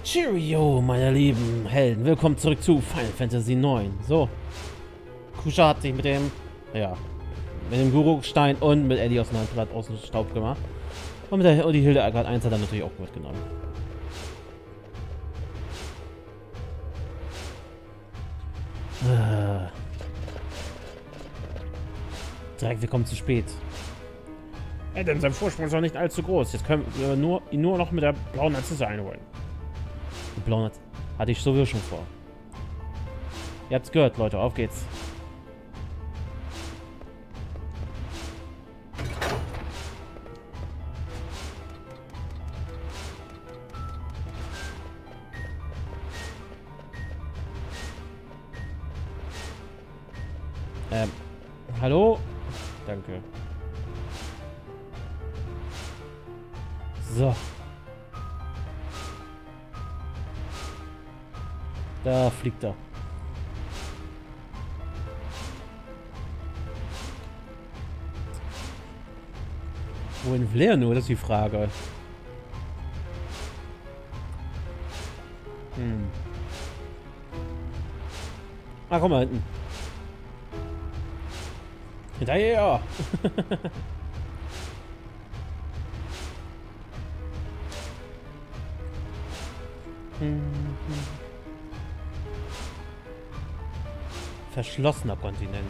Cheerio, meine lieben Helden. Willkommen zurück zu Final Fantasy IX. So. Kusha hat sich mit dem Guru-Stein und mit Eddie aus dem Staub gemacht. Und mit der die Hildegard 1 hat er natürlich auch mitgenommen. Direkt, wir kommen zu spät. Denn sein Vorsprung ist noch nicht allzu groß. Jetzt können wir ihn nur noch mit der blauen Narzisse einholen. Die blaue Narzisse hatte ich sowieso schon vor. Ihr habt's gehört, Leute. Auf geht's. Hallo? Danke. So. Da fliegt er. Wohin will er nur? Das ist die Frage. Ah, komm mal hinten. Hinterher! Verschlossener Kontinent.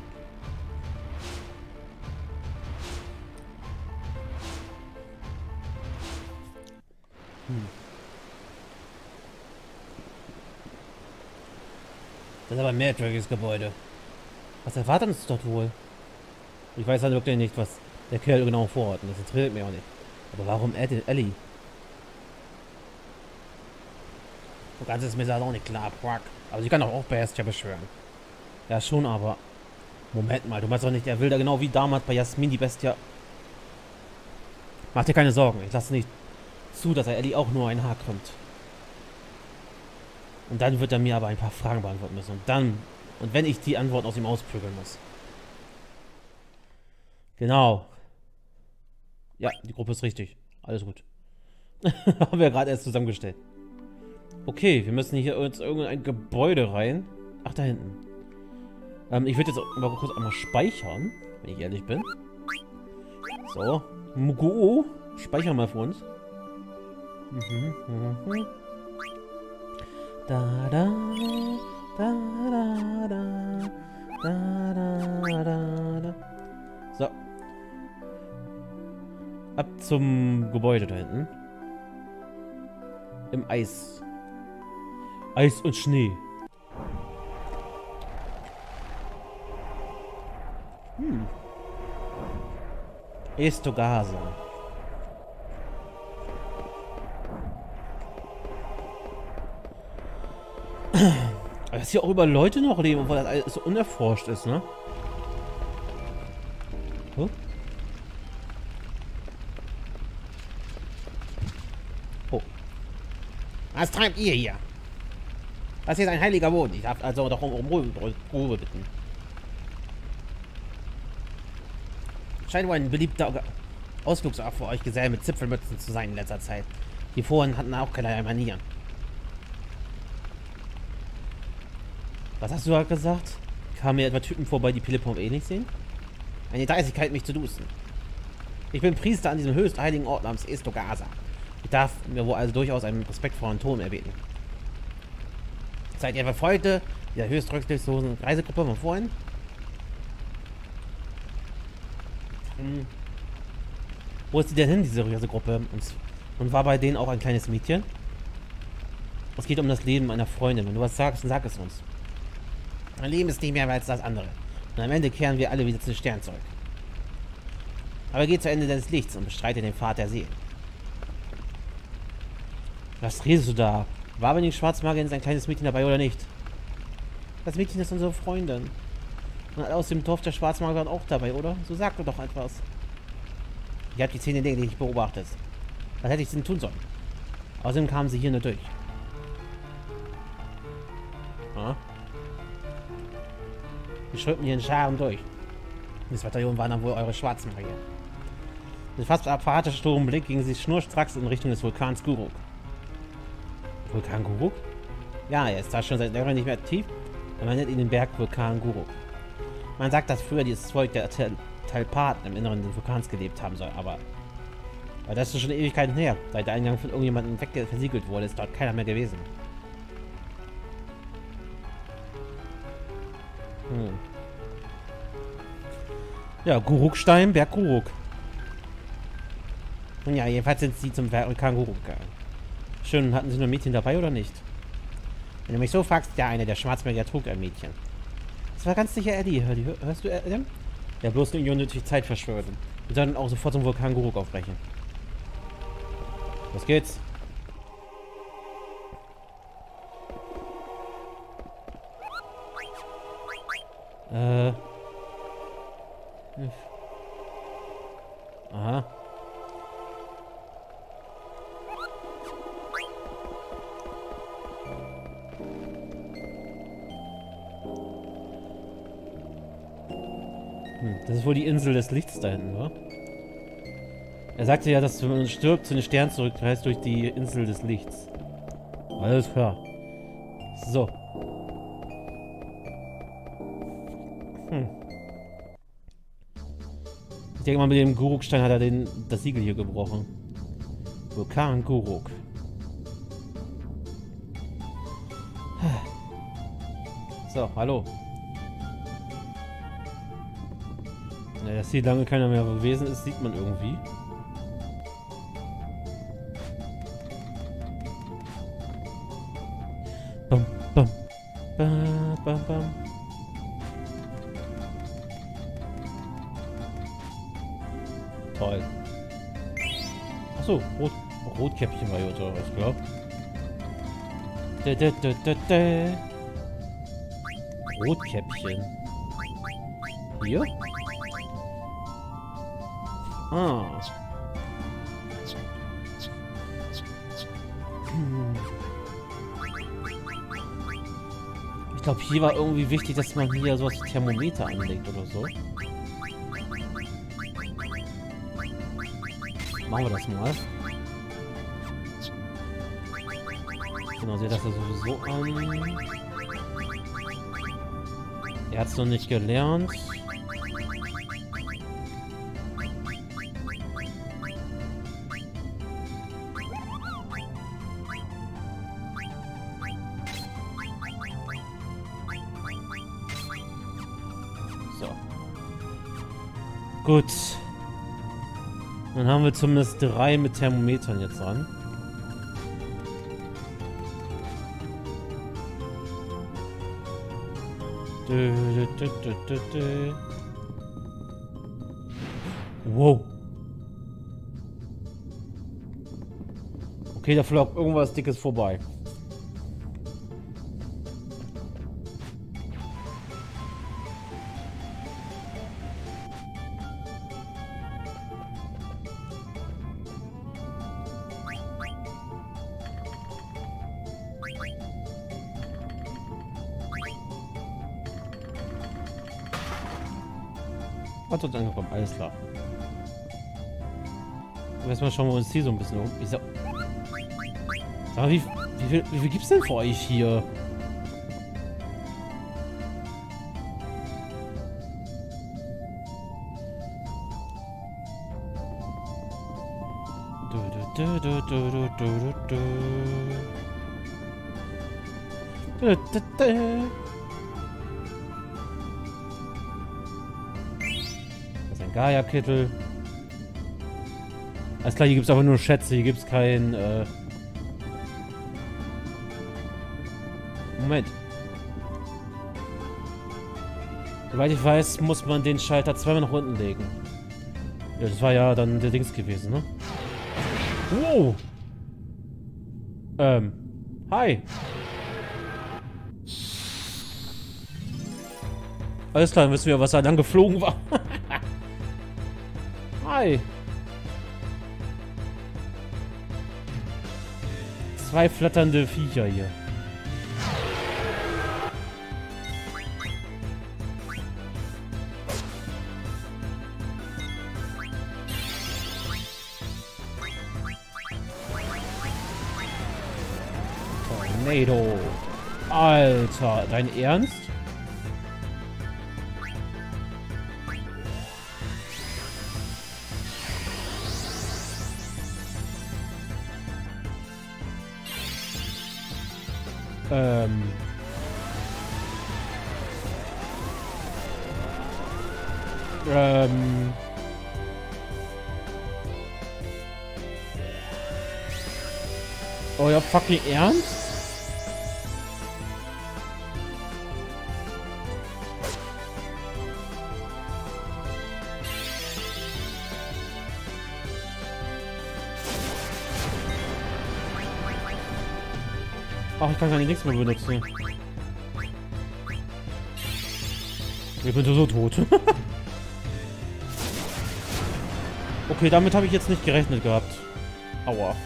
Das ist aber ein merkwürdiges Gebäude. Was erwartet uns dort wohl? Ich weiß halt wirklich nicht, was der Kerl genau vorhat. Das interessiert mich auch nicht. Aber warum Ellie? So ganz ist mir das auch nicht klar, Quack. Aber sie kann doch auch Bestia beschwören. Ja, schon, aber... Moment mal, du meinst doch nicht, er will da genau wie damals bei Jasmin die Bestia... Mach dir keine Sorgen, ich lasse nicht zu, dass er Ellie auch nur ein Haar krümmt. Und dann wird er mir aber ein paar Fragen beantworten müssen. Und wenn ich die Antworten aus ihm ausprügeln muss. Genau. Ja, die Gruppe ist richtig. Alles gut. Haben wir gerade erst zusammengestellt. Okay, wir müssen hier jetzt irgendein Gebäude rein. Ach, da hinten. Ich würde jetzt mal kurz einmal speichern, wenn ich ehrlich bin. So. Muguo. Speichern mal für uns. Da da da da da da da da. So. Ab zum Gebäude da hinten. Im Eis. Eis und Schnee. Estogasa. Dass hier auch über Leute noch leben, obwohl das alles so unerforscht ist, ne? Oh. Oh. Was treibt ihr hier? Das hier ist ein heiliger Boden. Ich darf also doch um Ruhe bitten. Scheint wohl ein beliebter Ausflugsort für euch Gesellen mit Zipfelmützen zu sein in letzter Zeit. Die vorhin hatten auch keinerlei Manieren. Was hast du gerade gesagt? Kamen mir etwa Typen vorbei, die Philippum eh nicht sehen? Eine Dreistigkeit, mich zu duzen. Ich bin Priester an diesem höchst heiligen Ort namens Estogasa. Ich darf mir wohl also durchaus einen respektvollen Ton erbeten. Seid ihr Verfolgte dieser höchst rücksichtslosen Reisegruppe von vorhin? Wo ist die denn hin, diese Reisegruppe? Und war bei denen auch ein kleines Mädchen? Es geht um das Leben meiner Freundin. Wenn du was sagst, dann sag es uns. Mein Leben ist nicht mehr als das andere. Und am Ende kehren wir alle wieder zu den Sternen zurück. Aber geht zu Ende des Lichts und bestreite den Pfad der Seelen. Was redest du da? War bei den Schwarzmagern ein kleines Mädchen dabei oder nicht? Das Mädchen ist unsere Freundin. Und aus dem Dorf der Schwarzmagier waren auch dabei, oder? So sag doch etwas. Ich habe die 10 Dinge, die ich beobachtet. Was hätte ich denn tun sollen? Außerdem kamen sie hier nur durch. Ah. Wir schrippen hier in Scharen durch. Das Bataillon waren dann wohl eure Schwarzmagier. Mit fast apathischem Blick gingen sie schnurstracks in Richtung des Vulkans Guruk. Vulkan Guruk? Ja, er ist da schon seit längerem nicht mehr aktiv, aber man nennt ihn den Bergvulkan Guruk. Man sagt, dass früher dieses Volk der Talpaten im Inneren des Vulkans gelebt haben soll, aber das ist schon Ewigkeiten her. Seit der Eingang von irgendjemandem versiegelt wurde, ist dort keiner mehr gewesen. Ja, Gurukstein, Berg Guruk. Nun ja, jedenfalls sind sie zum Vulkan Guruk gegangen. Schön, hatten sie nur Mädchen dabei oder nicht? Wenn du mich so fragst, ja, einer der Schwarzmäger trug ein Mädchen. Das war ganz sicher Eddie. Hörst du, Adam? Der bloß nur unnötig Zeit verschwört. Wir sollten auch sofort zum Vulkan Guruk aufbrechen. Los geht's. Aha. Das ist wohl die Insel des Lichts da hinten, wa? Er sagte ja, dass wenn man stirbt, zu den Sternen zurückreist durch die Insel des Lichts. Alles klar. So. Ich denke mal, mit dem Gurukstein hat er das Siegel hier gebrochen. Vulkan Guruk. So, hallo. Ja, dass hier lange keiner mehr gewesen ist, sieht man irgendwie. Bam, bam, bam, bam, bam. Toll. Achso, Rotkäppchen war hier oder was, glaub. Rotkäppchen. Hier? Ah. Ich glaube, hier war irgendwie wichtig, dass man hier so ein Thermometer anlegt oder so. Machen wir das mal. Genau, sieht das ja sowieso an. Er hat es noch nicht gelernt. So. Gut. Dann haben wir zumindest 3 mit Thermometern jetzt dran. Wow. Okay, da flog irgendwas Dickes vorbei. Hat uns angekommen, alles klar. Erstmal schauen wir uns hier so ein bisschen um. Ich sag mal, wie viel gibt's denn für euch hier? Gaia-Kittel. Alles klar, hier gibt es aber nur Schätze, hier gibt es kein, Moment. Soweit ich weiß, muss man den Schalter zweimal nach unten legen. Ja, das war ja dann der Dings gewesen, ne? Oh! Hi! Alles klar, dann wissen wir, was da lang geflogen war. Hi! 2 flatternde Viecher hier. Tornado. Alter, dein Ernst? Euer fucking Ernst? Ach, ich kann gar nichts mehr benutzen. Ich bin so tot. Okay, damit habe ich jetzt nicht gerechnet gehabt. Aua.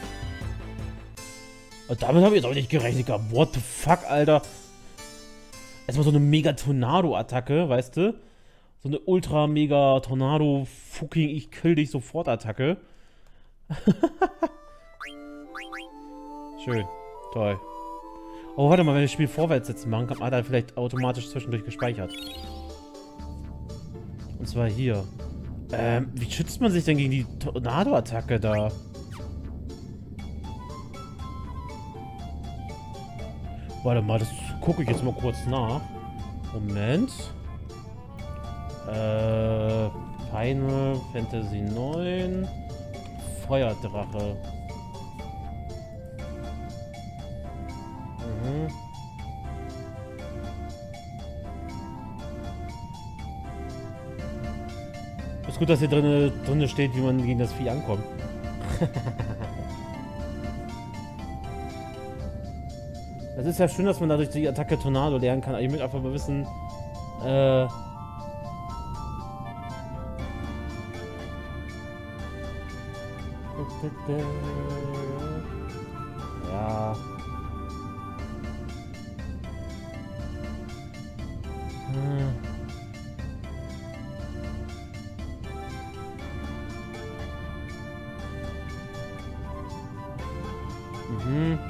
Damit habe ich jetzt auch nicht gerechnet gehabt. What the fuck, Alter? Erstmal so eine Mega-Tornado-Attacke, weißt du? So eine Ultra-Mega-Tornado-Fucking Ich-Kill-Dich-Sofort-Attacke. Schön. Toll. Oh, warte mal, wenn ich das Spiel vorwärts jetzt machen kann, hat er vielleicht automatisch zwischendurch gespeichert. Und zwar hier. Wie schützt man sich denn gegen die Tornado-Attacke da? Warte mal, das gucke ich jetzt mal kurz nach. Moment. Final Fantasy 9. Feuerdrache. Mhm. Ist gut, dass hier drinne steht, wie man gegen das Vieh ankommt. Das ist ja schön, dass man dadurch die Attacke Tornado lernen kann. Ich will einfach mal wissen, ja. Mhm.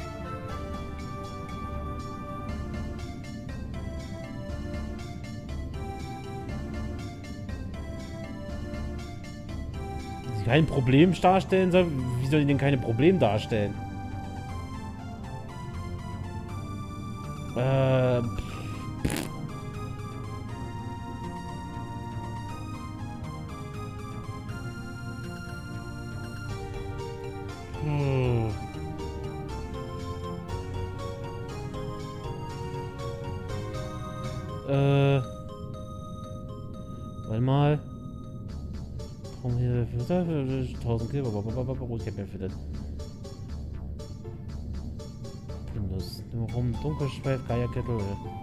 Sie kein Problem darstellen soll? Wie soll die denn keine Problem darstellen? Warte mal. Komm hier, 1000 Kill, Rotkäppchen für das. Windows, nur rum, Dunkelschweif, Geierkettel.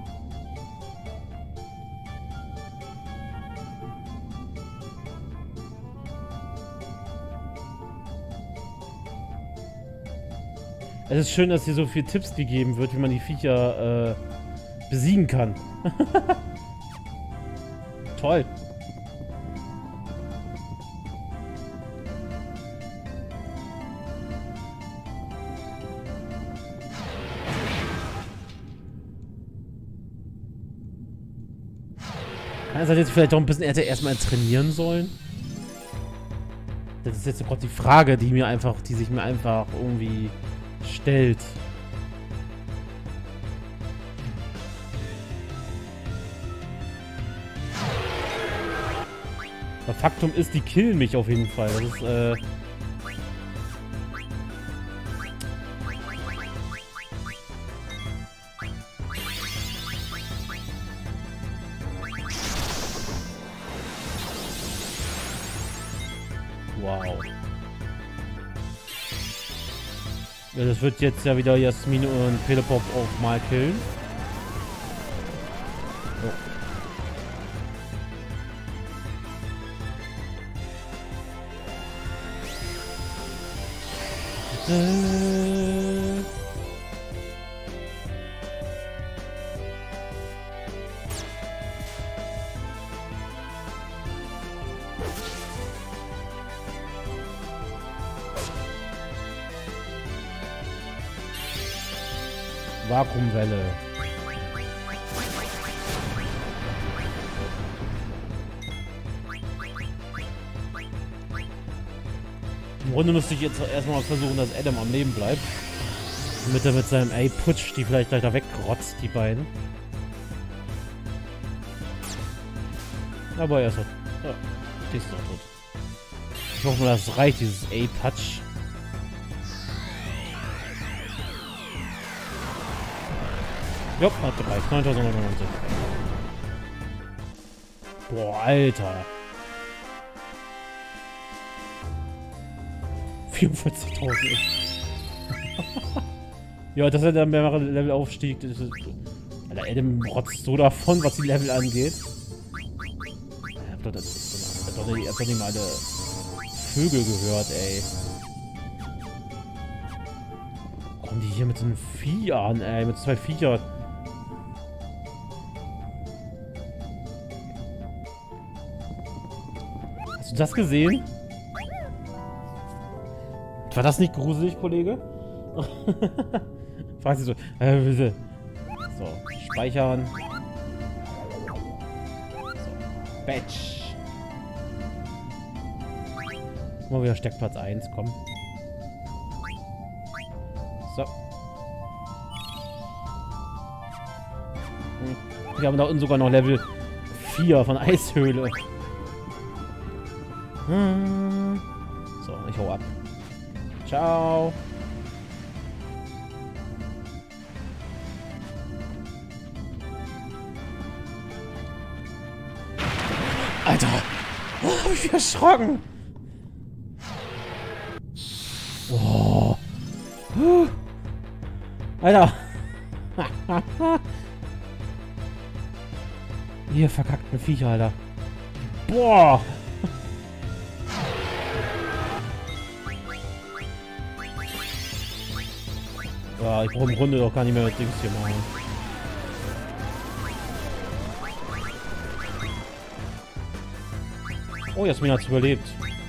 Es ist schön, dass hier so viele Tipps gegeben wird, wie man die Viecher besiegen kann. Toll. Das hat jetzt vielleicht auch ein bisschen erstmal trainieren sollen. Das ist jetzt gerade die Frage, die sich mir einfach irgendwie stellt. Aber Faktum ist, die killen mich auf jeden Fall. Das ist, wow. Ja, das wird jetzt ja wieder Jasmin und Pelepop auch mal killen. So. Vakuumwelle. Im Grunde müsste ich jetzt erstmal versuchen, dass Adam am Leben bleibt. Damit er mit seinem A-Putsch die vielleicht gleich da wegrotzt, die beiden. Aber er ist tot. Ja, die ist doch tot. Ich hoffe mal, das reicht, dieses A-Putsch. Jo, hat gereicht. 9.990. Boah, Alter. 44.000. Ja, das ist der mehrere Levelaufstieg. Alter, Adam rotzt so davon, was die Level angeht. Ich hab doch nicht mal alle Vögel gehört, ey. Kommen die hier mit so einem Vieh an, ey. Mit 2 Viecher. Hast du das gesehen? War das nicht gruselig, Kollege? Fragt sie so. Bitte. So, speichern. So, Batch. Mal wieder Steckplatz 1, komm. So. Wir haben da unten sogar noch Level 4 von Eishöhle. So, ich hau ab. Ciao. Alter. Oh, hab ich mich erschrocken. Oh. Alter. Ihr verkackten Viecher, Alter. Boah. Ja, ich brauche im Grunde doch gar nicht mehr das Dings hier machen. Oh, Jasmin hat's überlebt.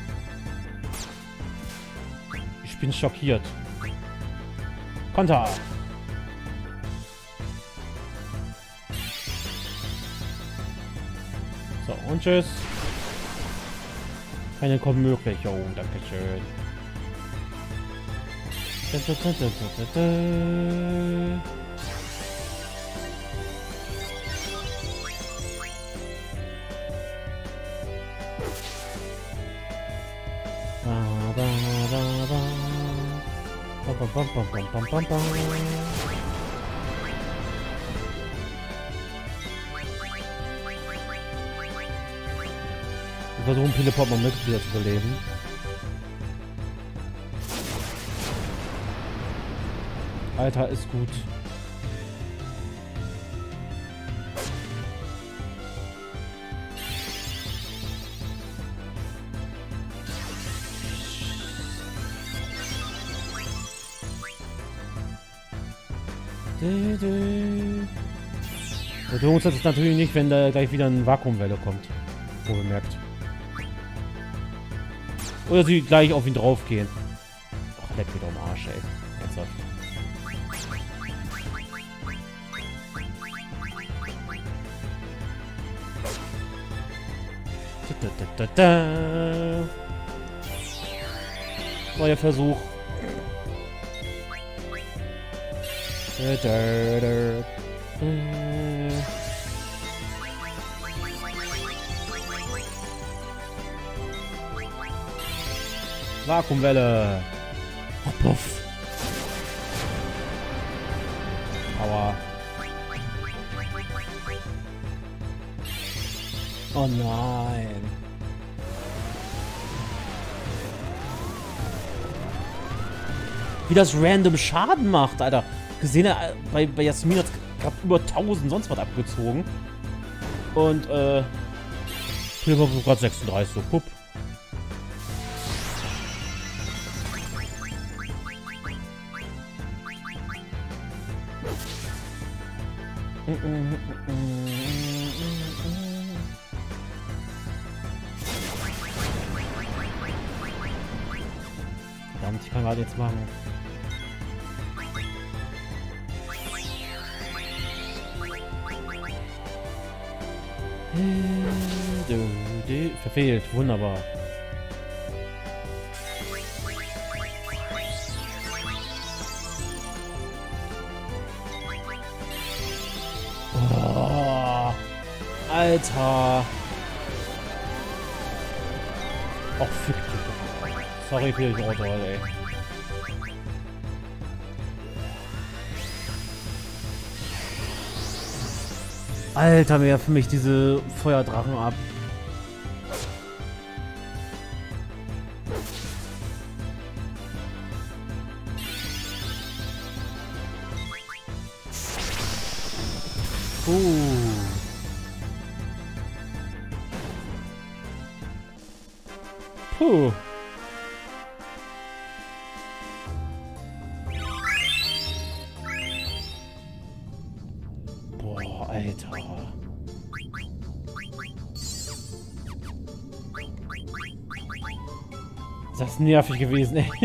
Ich bin schockiert. Konter! So, und tschüss. Keine kommen möglich. Oh, danke schön. Wir versuchen Teleport mal mit wieder zu überleben. Alter, ist gut. Der Drohungssatz ist natürlich nicht, wenn da gleich wieder eine Vakuumwelle kommt. Wohlgemerkt. Oder sie gleich auf ihn drauf gehen. Ach, leck mich doch am Arsch, ey. Ernsthaft. Neuer Versuch. Vakuumwelle. Oh, puff. Aua. Oh nein. Wie das random Schaden macht, Alter. Gesehen, bei Jasmin hat es gerade über 1000 sonst was abgezogen. Und, hier war gerade 36, so, pupp. Verdammt, ich kann gerade jetzt machen. Verfehlt, wunderbar. Oh, Alter. Och, fick dich. Sorry für die Auto, ey. Alter, mehr für mich diese Feuerdrachen ab. Puh. Boah, Alter. Das ist nervig gewesen, ey.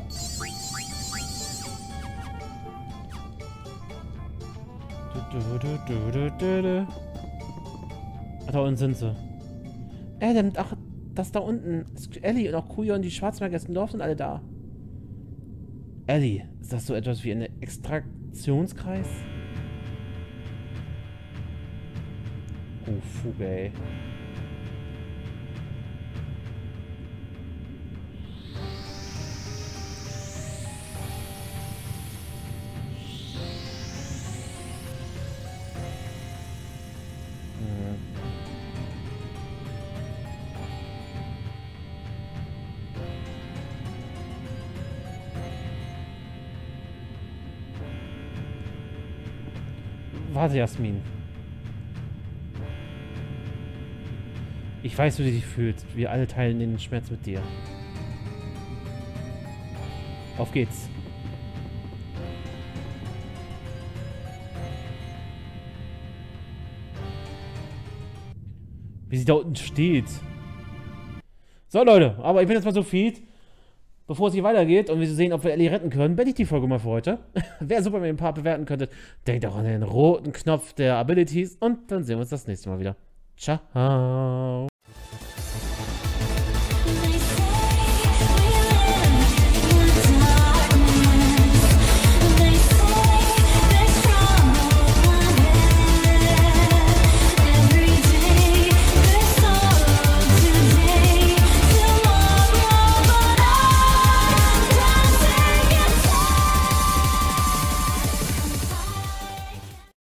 Ach, da unten sind sie. Ach, das da unten. Ellie und auch Kuya und die Schwarzmarker im Dorf sind alle da. Ellie, ist das so etwas wie ein Extraktionskreis? Oh, Fuge, ey. Warte, Jasmin. Ich weiß, wie du dich fühlst. Wir alle teilen den Schmerz mit dir. Auf geht's. Wie sie da unten steht. So, Leute. Aber ich bin jetzt mal so fit. Bevor es hier weitergeht und wir sehen, ob wir Ellie retten können, beende ich die Folge mal für heute. Wäre super, wenn ihr ein paar bewerten könntet. Denkt auch an den roten Knopf der Abilities und dann sehen wir uns das nächste Mal wieder. Ciao.